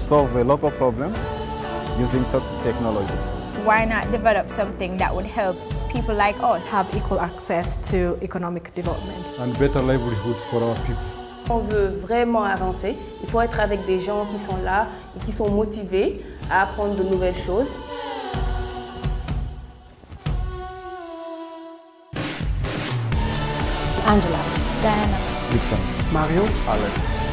solve a local problem using technology. Why not develop something that would help people like us have equal access to economic development and better livelihoods for our people? On veut vraiment avancer, il faut être avec des gens qui sont là et qui sont motivés à apprendre de nouvelles choses. Angela, Diana, Dixon, Mario, Alex.